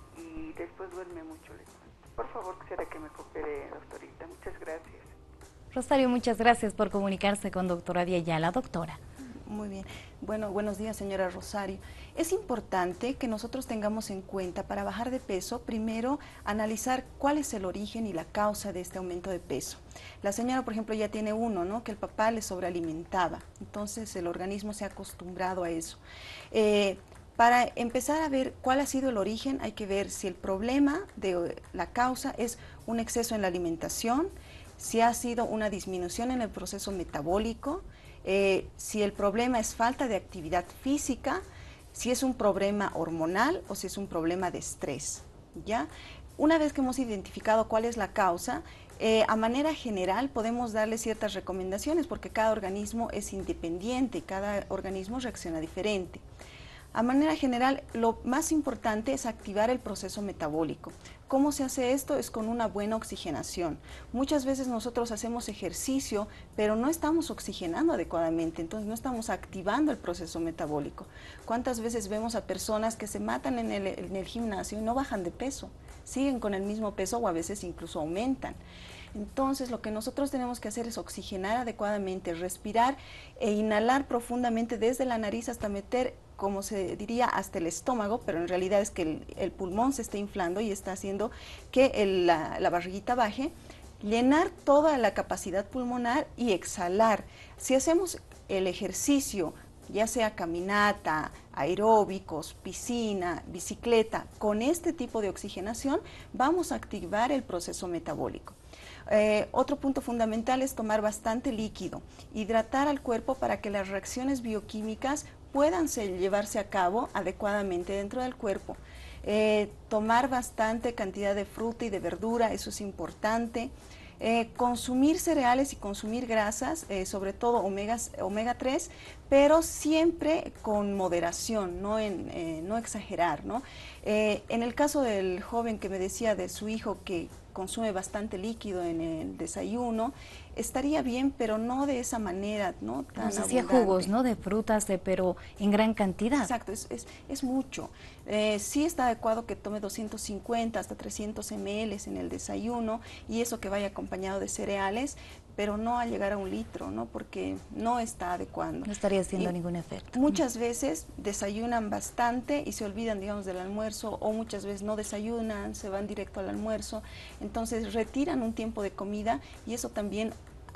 Speaker 9: y después duerme mucho. Por favor, quisiera que me coopere, doctorita. Muchas gracias.
Speaker 1: Rosario, muchas gracias por comunicarse con doctora Villayala. Doctora.
Speaker 8: Muy bien. Bueno, buenos días, señora Rosario. Es importante que nosotros tengamos en cuenta, para bajar de peso, primero analizar cuál es el origen y la causa de este aumento de peso. La señora, por ejemplo, ya tiene uno, ¿no? Que el papá le sobrealimentaba. Entonces, el organismo se ha acostumbrado a eso. Eh, para empezar a ver cuál ha sido el origen, hay que ver si el problema de la causa es un exceso en la alimentación, si ha sido una disminución en el proceso metabólico, Eh, si el problema es falta de actividad física, si es un problema hormonal o si es un problema de estrés, ¿ya? Una vez que hemos identificado cuál es la causa, eh, a manera general podemos darle ciertas recomendaciones, porque cada organismo es independiente, cada organismo reacciona diferente. A manera general, lo más importante es activar el proceso metabólico. ¿Cómo se hace esto? Es con una buena oxigenación. Muchas veces nosotros hacemos ejercicio, pero no estamos oxigenando adecuadamente, entonces no estamos activando el proceso metabólico. ¿Cuántas veces vemos a personas que se matan en el, en el gimnasio y no bajan de peso? Siguen con el mismo peso o a veces incluso aumentan. Entonces, lo que nosotros tenemos que hacer es oxigenar adecuadamente, respirar e inhalar profundamente desde la nariz hasta meter, como se diría, hasta el estómago, pero en realidad es que el, el pulmón se está inflando y está haciendo que el, la, la barriguita baje, llenar toda la capacidad pulmonar y exhalar. Si hacemos el ejercicio, ya sea caminata, aeróbicos, piscina, bicicleta, con este tipo de oxigenación vamos a activar el proceso metabólico. Eh, otro punto fundamental es tomar bastante líquido, hidratar al cuerpo para que las reacciones bioquímicas puedan ser, llevarse a cabo adecuadamente dentro del cuerpo. Eh, tomar bastante cantidad de fruta y de verdura, eso es importante. Eh, consumir cereales y consumir grasas, eh, sobre todo omegas, omega tres, pero siempre con moderación, no, en, eh, no exagerar, ¿no? Eh, en el caso del joven que me decía de su hijo que consume bastante líquido en el desayuno, estaría bien, pero no de esa manera, ¿no? Tan
Speaker 1: Nos hacía
Speaker 8: abundante.
Speaker 1: jugos, ¿no? De frutas, de, pero en gran cantidad.
Speaker 8: Exacto, es, es, es mucho. Eh, sí está adecuado que tome doscientos cincuenta hasta trescientos mililitros en el desayuno y eso que vaya acompañado de cereales, pero no a llegar a un litro, ¿no? Porque no está adecuando.
Speaker 1: No estaría haciendo
Speaker 8: Y
Speaker 1: ningún efecto.
Speaker 8: Muchas veces desayunan bastante y se olvidan, digamos, del almuerzo, o muchas veces no desayunan, se van directo al almuerzo, entonces retiran un tiempo de comida y eso también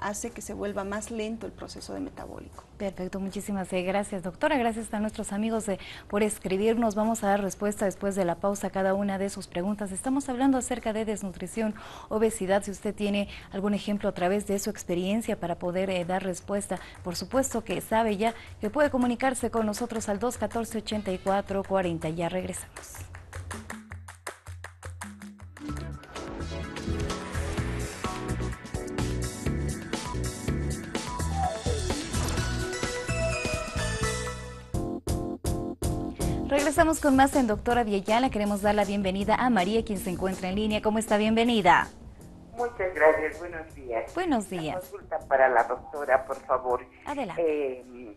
Speaker 8: hace que se vuelva más lento el proceso de metabólico.
Speaker 1: Perfecto, muchísimas gracias, doctora. Gracias a nuestros amigos eh, por escribirnos. Vamos a dar respuesta después de la pausa a cada una de sus preguntas. Estamos hablando acerca de desnutrición, obesidad. Si usted tiene algún ejemplo a través de su experiencia para poder eh, dar respuesta, por supuesto que sabe ya que puede comunicarse con nosotros al dos uno cuatro, ocho cuatro cuatro cero. Ya regresamos. Regresamos con más en Doctora Vieyala. Queremos dar la bienvenida a María, quien se encuentra en línea. ¿Cómo está? Bienvenida.
Speaker 10: Muchas gracias. Buenos días.
Speaker 1: Buenos días.
Speaker 10: Una consulta para la doctora, por favor.
Speaker 1: Adelante.
Speaker 10: Eh,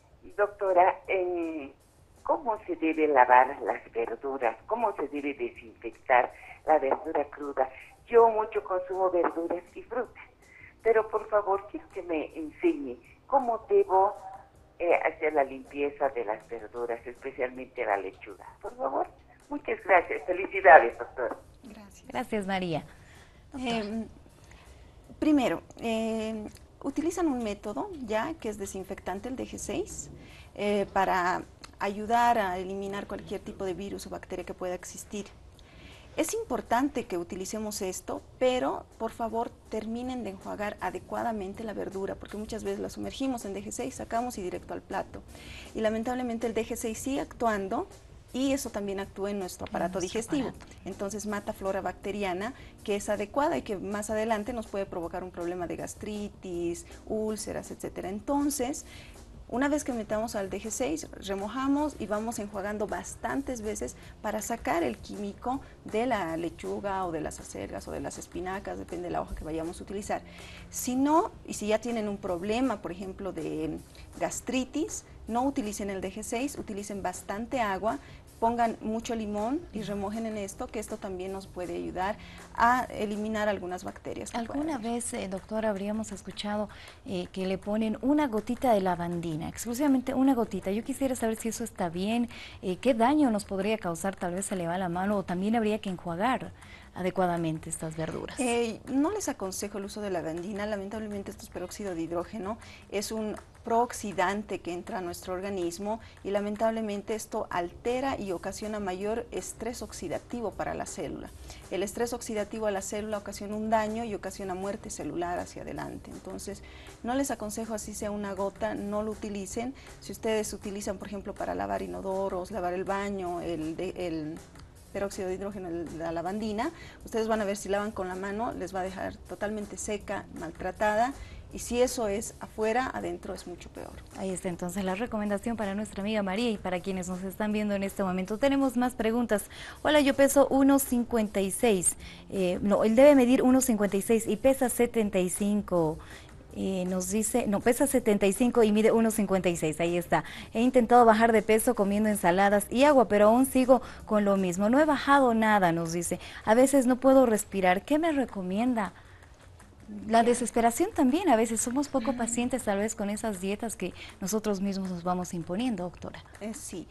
Speaker 10: doctora, eh, ¿cómo se debe lavar las verduras? ¿Cómo se debe desinfectar la verdura cruda? Yo mucho consumo verduras y frutas, pero por favor quiero que me enseñe cómo debo Eh, hacer la limpieza de las verduras, especialmente la lechuga. Por favor, muchas gracias. Felicidades, doctor.
Speaker 8: Gracias.
Speaker 1: Gracias, María.
Speaker 8: Eh, primero, eh, utilizan un método ya que es desinfectante, el D G seis, eh, para ayudar a eliminar cualquier tipo de virus o bacteria que pueda existir. Es importante que utilicemos esto, pero por favor terminen de enjuagar adecuadamente la verdura, porque muchas veces la sumergimos en D G seis, sacamos y directo al plato. Y lamentablemente el D G seis sigue actuando y eso también actúa en nuestro aparato
Speaker 1: nuestro
Speaker 8: digestivo.
Speaker 1: aparato.
Speaker 8: Entonces mata flora bacteriana que es adecuada y que más adelante nos puede provocar un problema de gastritis, úlceras, etcétera. Entonces, una vez que metamos al D G seis, remojamos y vamos enjuagando bastantes veces para sacar el químico de la lechuga o de las acelgas o de las espinacas, depende de la hoja que vayamos a utilizar. Si no, y si ya tienen un problema, por ejemplo, de gastritis, no utilicen el D G seis, utilicen bastante agua, pongan mucho limón y remojen en esto, que esto también nos puede ayudar a eliminar algunas bacterias.
Speaker 1: ¿Alguna vez, eh, doctora, habríamos escuchado eh, que le ponen una gotita de lavandina, exclusivamente una gotita? Yo quisiera saber si eso está bien, eh, qué daño nos podría causar, tal vez se le va la mano, o también habría que enjuagar adecuadamente estas verduras.
Speaker 8: Eh, no les aconsejo el uso de lavandina, lamentablemente esto es peróxido de hidrógeno, es un prooxidante que entra a nuestro organismo y lamentablemente esto altera y ocasiona mayor estrés oxidativo para la célula. El estrés oxidativo a la célula ocasiona un daño y ocasiona muerte celular hacia adelante. Entonces, no les aconsejo así sea una gota, no lo utilicen. Si ustedes utilizan, por ejemplo, para lavar inodoros, lavar el baño, el, de, el peróxido de hidrógeno, la lavandina, ustedes van a ver si lavan con la mano, les va a dejar totalmente seca, maltratada, y si eso es afuera, adentro es mucho peor.
Speaker 1: Ahí está entonces la recomendación para nuestra amiga María y para quienes nos están viendo en este momento. Tenemos más preguntas. Hola, yo peso uno cincuenta y seis, eh, no, él debe medir uno cincuenta y seis y pesa setenta y cinco. Eh, nos dice, no, pesa setenta y cinco y mide uno cincuenta y seis, ahí está. He intentado bajar de peso comiendo ensaladas y agua, pero aún sigo con lo mismo. No he bajado nada, nos dice. A veces no puedo respirar. ¿Qué me recomienda? La desesperación también, a veces somos poco pacientes tal vez con esas dietas que nosotros mismos nos vamos imponiendo, doctora.
Speaker 8: Eh, sí,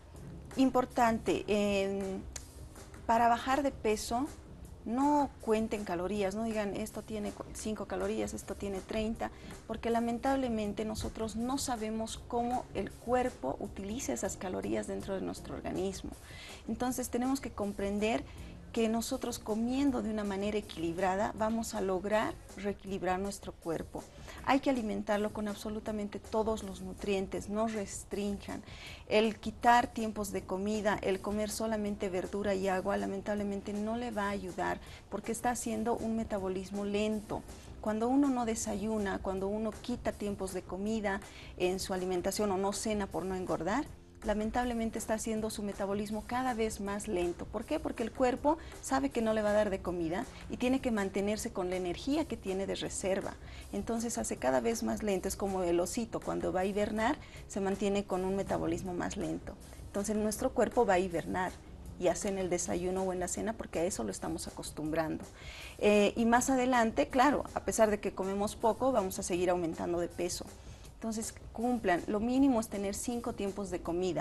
Speaker 8: importante, eh, para bajar de peso no cuenten calorías, no digan esto tiene cinco calorías, esto tiene treinta, porque lamentablemente nosotros no sabemos cómo el cuerpo utiliza esas calorías dentro de nuestro organismo. Entonces tenemos que comprender que nosotros comiendo de una manera equilibrada vamos a lograr reequilibrar nuestro cuerpo. Hay que alimentarlo con absolutamente todos los nutrientes, no restrinjan. El quitar tiempos de comida, el comer solamente verdura y agua, lamentablemente no le va a ayudar porque está haciendo un metabolismo lento. Cuando uno no desayuna, cuando uno quita tiempos de comida en su alimentación o no cena por no engordar, lamentablemente está haciendo su metabolismo cada vez más lento. ¿Por qué? Porque el cuerpo sabe que no le va a dar de comida y tiene que mantenerse con la energía que tiene de reserva. Entonces hace cada vez más lento, es como el osito cuando va a hibernar, se mantiene con un metabolismo más lento. Entonces nuestro cuerpo va a hibernar, ya sea en el desayuno o en la cena, porque a eso lo estamos acostumbrando. Eh, y más adelante, claro, a pesar de que comemos poco, vamos a seguir aumentando de peso. Entonces cumplan, lo mínimo es tener cinco tiempos de comida.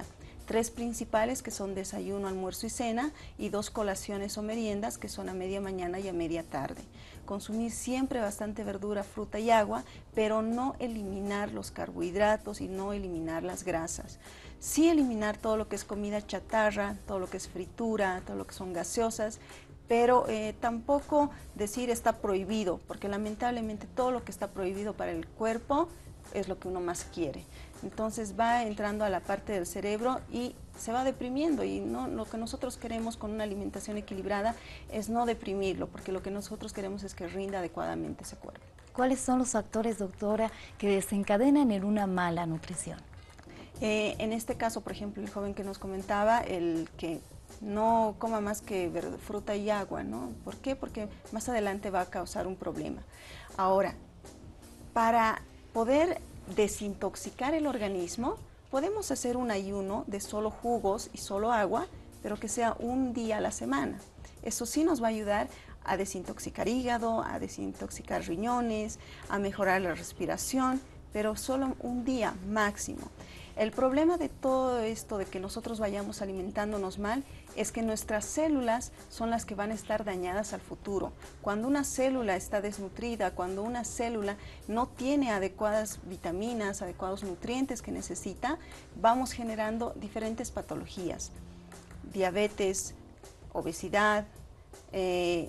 Speaker 8: tres principales que son desayuno, almuerzo y cena, y dos colaciones o meriendas que son a media mañana y a media tarde. Consumir siempre bastante verdura, fruta y agua, pero no eliminar los carbohidratos y no eliminar las grasas. Sí eliminar todo lo que es comida chatarra, todo lo que es fritura, todo lo que son gaseosas, pero eh, tampoco decir está prohibido, porque lamentablemente todo lo que está prohibido para el cuerpo es lo que uno más quiere. Entonces va entrando a la parte del cerebro y se va deprimiendo, y no, lo que nosotros queremos con una alimentación equilibrada es no deprimirlo, porque lo que nosotros queremos es que rinda adecuadamente ese cuerpo.
Speaker 1: ¿Cuáles son los factores, doctora, que desencadenan en una mala nutrición?
Speaker 8: Eh, en este caso, por ejemplo, el joven que nos comentaba, el que no coma más que fruta y agua, ¿no? ¿Por qué? Porque más adelante va a causar un problema. Ahora, para poder desintoxicar el organismo, podemos hacer un ayuno de solo jugos y solo agua, pero que sea un día a la semana. Eso sí nos va a ayudar a desintoxicar hígado, a desintoxicar riñones, a mejorar la respiración, pero solo un día máximo. El problema de todo esto, de que nosotros vayamos alimentándonos mal, es que nuestras células son las que van a estar dañadas al futuro. Cuando una célula está desnutrida, cuando una célula no tiene adecuadas vitaminas, adecuados nutrientes que necesita, vamos generando diferentes patologías. Diabetes, obesidad, eh,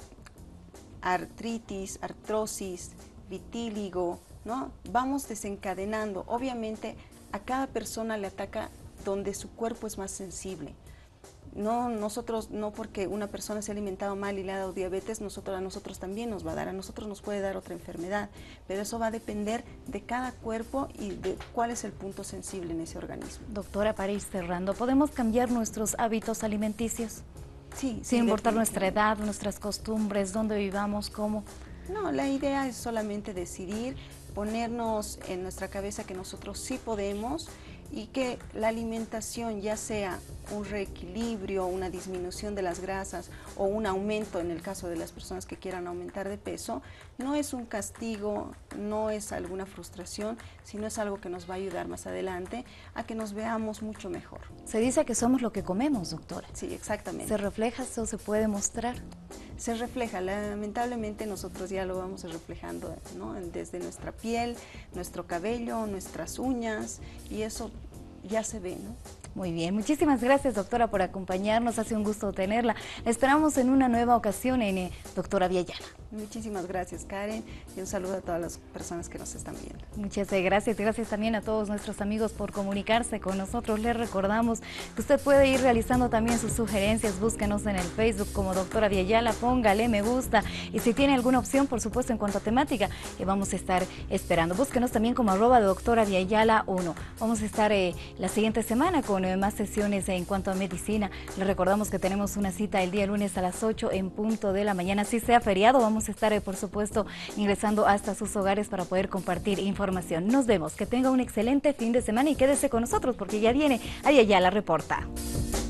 Speaker 8: artritis, artrosis, vitíligo, ¿no? Vamos desencadenando. Obviamente, a cada persona le ataca donde su cuerpo es más sensible. No, nosotros, no porque una persona se ha alimentado mal y le ha dado diabetes, nosotros, a nosotros también nos va a dar, a nosotros nos puede dar otra enfermedad, pero eso va a depender de cada cuerpo y de cuál es el punto sensible en ese organismo.
Speaker 1: Doctora, para ir cerrando, ¿podemos cambiar nuestros hábitos alimenticios?
Speaker 8: Sí.
Speaker 1: Sin importar nuestra edad, nuestras costumbres, dónde vivamos, cómo.
Speaker 8: No, la idea es solamente decidir, ponernos en nuestra cabeza que nosotros sí podemos, y que la alimentación, ya sea un reequilibrio, una disminución de las grasas o un aumento en el caso de las personas que quieran aumentar de peso, no es un castigo, no es alguna frustración, sino es algo que nos va a ayudar más adelante a que nos veamos mucho mejor.
Speaker 1: Se dice que somos lo que comemos, doctora.
Speaker 8: Sí, exactamente.
Speaker 1: ¿Se refleja eso? ¿Se puede mostrar?
Speaker 8: Se refleja, lamentablemente nosotros ya lo vamos reflejando, ¿no? Desde nuestra piel, nuestro cabello, nuestras uñas, y eso ya se ve, ¿no?
Speaker 1: Muy bien, muchísimas gracias, doctora, por acompañarnos, hace un gusto tenerla. La esperamos en una nueva ocasión en eh, Doctora Viayala.
Speaker 8: Muchísimas gracias, Karen, y un saludo a todas las personas que nos están viendo.
Speaker 1: Muchas gracias, gracias también a todos nuestros amigos por comunicarse con nosotros. Les recordamos que usted puede ir realizando también sus sugerencias, búsquenos en el Facebook como Doctora Viayala, póngale me gusta, y si tiene alguna opción, por supuesto, en cuanto a temática, eh, vamos a estar esperando. Búsquenos también como arroba Doctora Viayala uno. Vamos a estar eh, la siguiente semana con eh, más sesiones en cuanto a medicina. Les recordamos que tenemos una cita el día lunes a las ocho en punto de la mañana. Si sea feriado, vamos a estar, eh, por supuesto, ingresando hasta sus hogares para poder compartir información. Nos vemos, que tenga un excelente fin de semana y quédese con nosotros porque ya viene Viayala Reporta.